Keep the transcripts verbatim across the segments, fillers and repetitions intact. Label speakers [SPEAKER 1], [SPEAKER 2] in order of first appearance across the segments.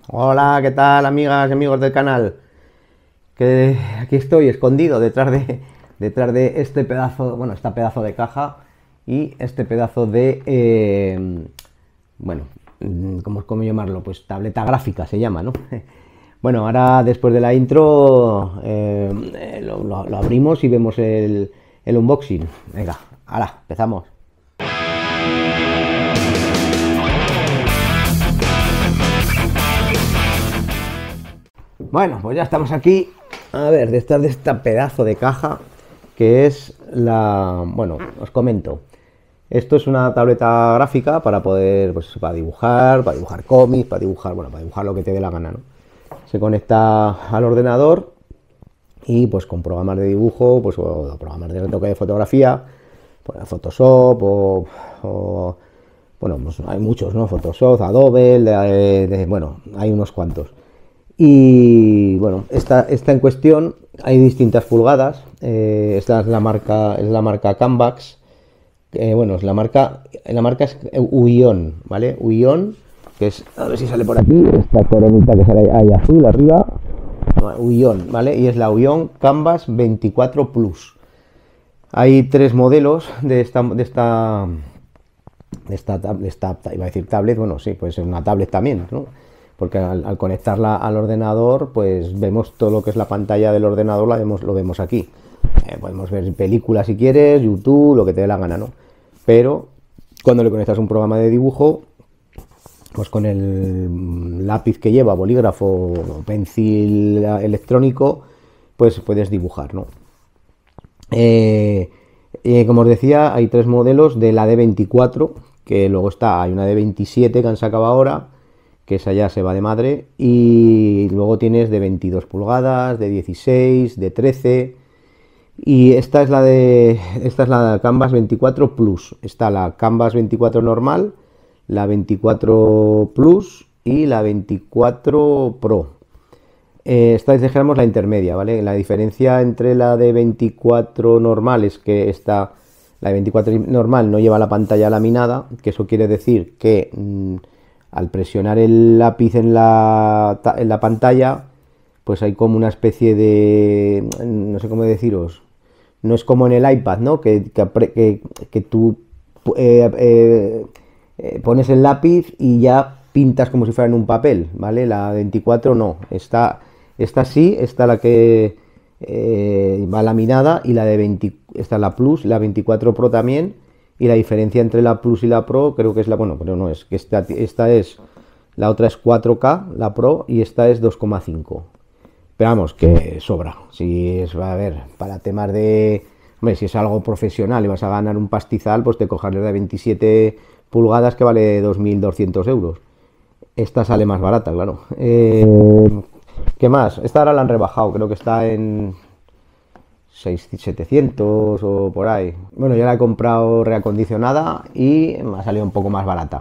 [SPEAKER 1] Hola, ¿qué tal, amigas y amigos del canal? Que aquí estoy escondido detrás de, detrás de este pedazo, bueno, esta pedazo de caja y este pedazo de, eh, bueno, ¿cómo, cómo llamarlo? Pues tableta gráfica se llama, ¿no? Bueno, ahora después de la intro eh, lo, lo- lo abrimos y vemos el, el unboxing. Venga, ahora, empezamos. Bueno, pues ya estamos aquí. A ver, detrás de esta pedazo de caja que es la... Bueno, os comento. Esto es una tableta gráfica para poder, pues, para dibujar, para dibujar cómics, para dibujar, bueno, para dibujar lo que te dé la gana, ¿no? Se conecta al ordenador y, pues, con programas de dibujo, pues, o programas de retoque de fotografía, pues, Photoshop o, o bueno, pues hay muchos, ¿no? Photoshop, Adobe, de- de- bueno, hay unos cuantos. Y bueno, esta, esta en cuestión hay distintas pulgadas. Eh, esta es la marca, es la marca Canvax. Eh, bueno, es la marca, la marca es Uion, ¿vale? Uion, que es, a ver si sale por aquí, esta coronita que sale ahí azul arriba. Uion, ¿vale? Y es la Uion Canvas veinticuatro Plus. Hay tres modelos de esta, de esta, de esta, de esta, iba a decir tablet, bueno, sí, puede ser una tablet también, ¿no? Porque al, al conectarla al ordenador, pues vemos todo lo que es la pantalla del ordenador, la vemos, lo vemos aquí. Eh, podemos ver películas si quieres, YouTube, lo que te dé la gana, ¿no? Pero cuando le conectas un programa de dibujo, pues con el lápiz que lleva, bolígrafo o pencil electrónico, pues puedes dibujar, ¿no? Eh, eh, como os decía, hay tres modelos de la D veinticuatro, que luego está, hay una D veintisiete que han sacado ahora, que esa ya se va de madre, y luego tienes de veintidós pulgadas, de dieciséis, de trece, y esta es la de esta es la Canvas veinticuatro Plus. Está la Canvas veinticuatro normal, la veinticuatro Plus y la veinticuatro Pro. Eh, esta es, dijéramos, la intermedia, ¿vale? La diferencia entre la de veinticuatro normal es que esta, la de veinticuatro normal no lleva la pantalla laminada, que eso quiere decir que mmm, al presionar el lápiz en la, en la pantalla, pues hay como una especie de, no sé cómo deciros, no es como en el iPad, ¿no? Que, que, que, que tú eh, eh, eh, pones el lápiz y ya pintas como si fuera en un papel, ¿vale? La veinticuatro no, está, esta sí, está la que eh, va laminada, y la de veinte, está la Plus, la veinticuatro Pro también, y la diferencia entre la Plus y la Pro creo que es la, bueno, pero no es, que esta, esta es, la otra es cuatro K, la Pro, y esta es dos coma cinco. Pero vamos, que sobra. Si es, a ver, para temas de... Hombre, si es algo profesional y vas a ganar un pastizal, pues te cojas la de veintisiete pulgadas que vale dos mil doscientos euros. Esta sale más barata, claro. Eh, ¿Qué más? Esta ahora la han rebajado, creo que está en seiscientos, setecientos o por ahí. Bueno, yo la he comprado reacondicionada y me ha salido un poco más barata.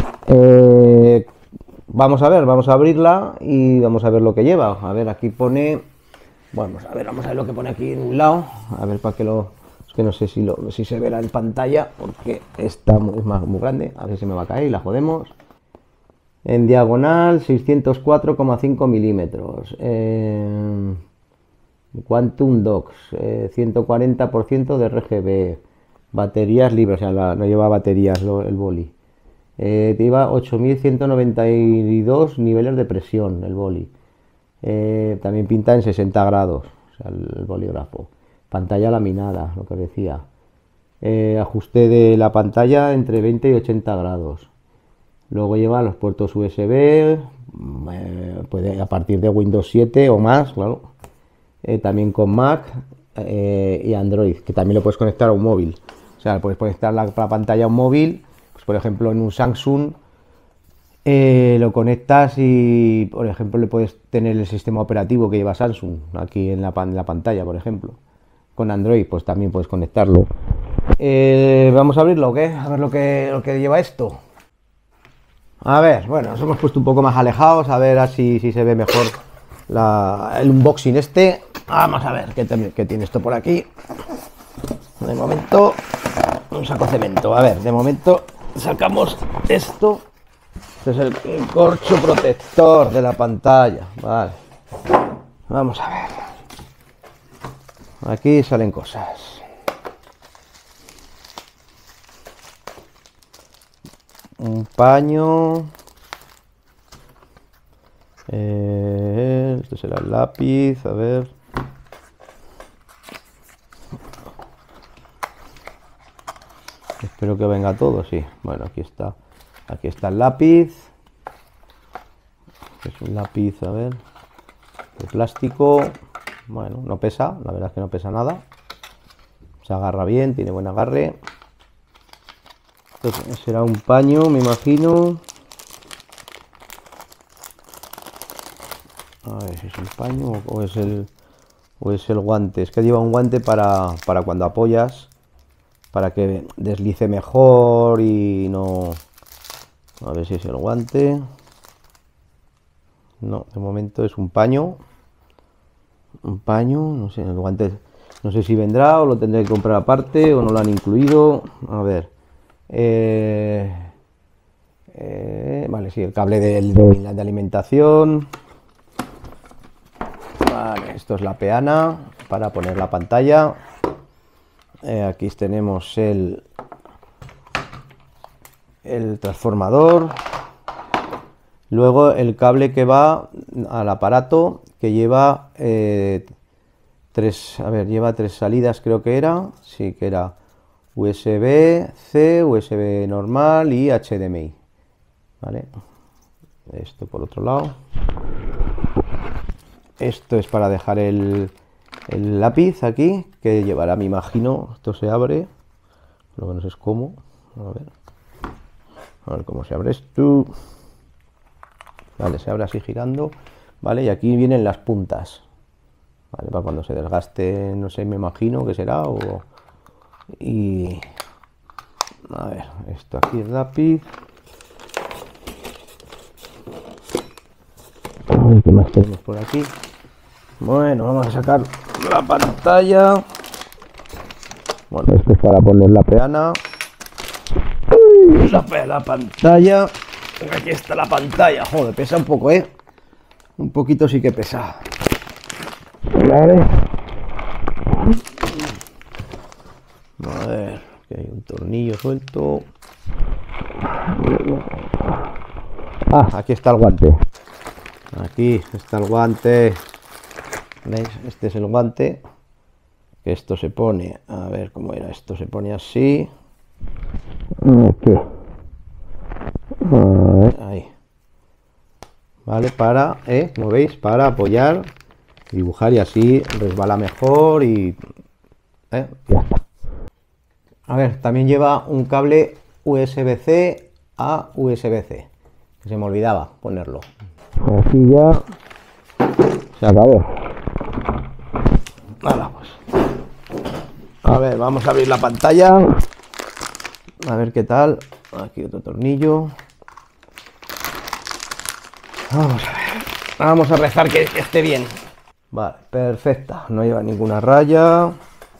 [SPEAKER 1] Eh, Vamos a ver, vamos a abrirla y vamos a ver lo que lleva. A ver, aquí pone... Vamos a ver, vamos a ver lo que pone aquí en un lado. A ver, para que lo... Es que no sé si, lo, si se verá en pantalla, porque esta es más, muy grande. A ver si me va a caer y la jodemos. En diagonal, seiscientos cuatro coma cinco milímetros. Eh, Quantum Docs, eh, ciento cuarenta por ciento de R G B. Baterías libres, o sea, la, no lleva baterías lo, el boli. Eh, lleva ocho mil ciento noventa y dos niveles de presión el boli. Eh, también pinta en sesenta grados, o sea, el, el bolígrafo. Pantalla laminada, lo que decía. Eh, ajuste de la pantalla entre veinte y ochenta grados. Luego lleva los puertos U S B, eh, puede a partir de Windows siete o más, claro. Eh, también con Mac eh, y Android, que también lo puedes conectar a un móvil. O sea, puedes conectar la, la pantalla a un móvil. Por ejemplo, en un Samsung eh, lo conectas y, por ejemplo, le puedes tener el sistema operativo que lleva Samsung aquí en la, en la pantalla, por ejemplo. Con Android, pues también puedes conectarlo. Eh, Vamos a abrirlo, ¿o qué? A ver lo que, lo que lleva esto. A ver, bueno, nos hemos puesto un poco más alejados, a ver así si se ve mejor la, el unboxing este. Vamos a ver qué, te, qué tiene esto por aquí. De momento, un saco de cemento. A ver, de momento... Sacamos esto Este es el, el corcho protector de la pantalla. Vale. Vamos a ver. Aquí salen cosas. Un paño. Eh, esto será el lápiz. A ver. Espero que venga todo, sí. Bueno, aquí está. Aquí está el lápiz. Es un lápiz, a ver. De plástico. Bueno, no pesa. La verdad es que no pesa nada. Se agarra bien, tiene buen agarre. Esto será un paño, me imagino. A ver si es un paño o es el, o es el guante. Es que lleva un guante para, para cuando apoyas. Para que deslice mejor y no... A ver si es el guante. No, de momento es un paño. Un paño, no sé, el guante... No sé si vendrá o lo tendré que comprar aparte o no lo han incluido. A ver. Eh, eh, vale, sí, el cable del, de, de alimentación. Vale, esto es la peana para poner la pantalla. Eh, aquí tenemos el, el transformador. Luego el cable que va al aparato que lleva eh, tres, a ver, lleva tres salidas, creo que era. Sí, que era U S B C, U S B normal y H D M I. Vale. Esto por otro lado. Esto es para dejar el El lápiz aquí, que llevará, me imagino, esto se abre, lo que no sé es cómo, a ver, a ver cómo se abre esto, vale, se abre así girando, vale, y aquí vienen las puntas, vale, para cuando se desgaste, no sé, me imagino que será, o, y, a ver, esto aquí es lápiz, ¿qué más tenemos por aquí? Bueno, vamos a sacar la pantalla. Bueno, esto es para poner la peana. La, la pantalla. Aquí está la pantalla. Joder, pesa un poco, ¿eh? Un poquito sí que pesa. Vale. A ver, aquí hay un tornillo suelto. Ah, aquí está el guante. Aquí está el guante. ¿Veis? Este es el guante, que esto se pone, a ver cómo era, esto se pone así, aquí, ahí, vale, para, eh, como veis, para apoyar, dibujar y así resbala mejor y eh, ya está. A ver, también lleva un cable U S B C a U S B C, que se me olvidaba ponerlo. Aquí ya se acabó. Nada, pues. A ver, vamos a abrir la pantalla. A ver qué tal. Aquí otro tornillo. Vamos a ver. Vamos a rezar que esté bien. Vale, perfecta. No lleva ninguna raya.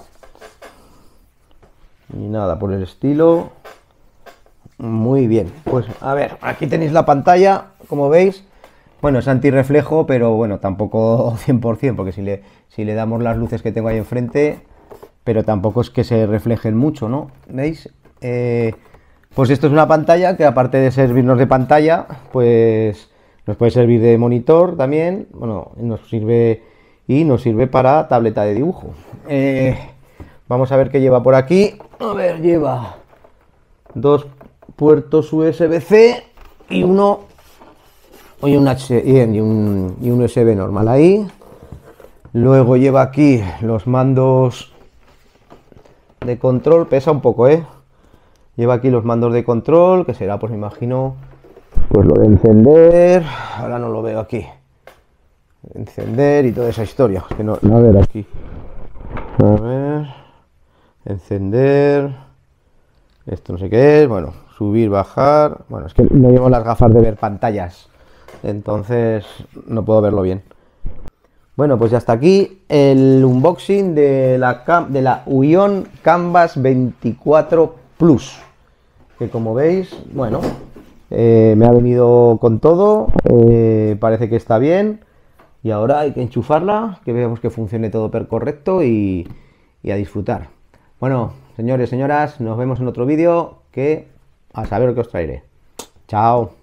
[SPEAKER 1] Ni nada por el estilo. Muy bien. Pues a ver, aquí tenéis la pantalla, como veis. Bueno, es antirreflejo, pero bueno, tampoco cien por cien, porque si le, si le damos las luces que tengo ahí enfrente, pero tampoco es que se reflejen mucho, ¿no? ¿Veis? Eh, pues esto es una pantalla que, aparte de servirnos de pantalla, pues nos puede servir de monitor también. Bueno, nos sirve y nos sirve para tableta de dibujo. Eh, vamos a ver qué lleva por aquí. A ver, lleva dos puertos U S B C y uno... Y un, H, y, un, y un U S B normal ahí. Luego lleva aquí los mandos de control. Pesa un poco, ¿eh? Lleva aquí los mandos de control, que será, pues me imagino, pues lo de encender. Ahora no lo veo aquí. Encender y toda esa historia. Que no, a ver aquí. A ver. Encender. Esto no sé qué es. Bueno, subir, bajar. Bueno, es que no llevo las gafas de ver pantallas, entonces no puedo verlo bien. Bueno, pues ya está aquí el unboxing de la, Cam de la Uion Canvas veinticuatro Plus, que como veis, bueno, Eh, me ha venido con todo, eh, parece que está bien y ahora hay que enchufarla, que veamos que funcione todo per correcto y, y a disfrutar. Bueno, señores, señoras, nos vemos en otro vídeo que a saber lo que os traeré. Chao.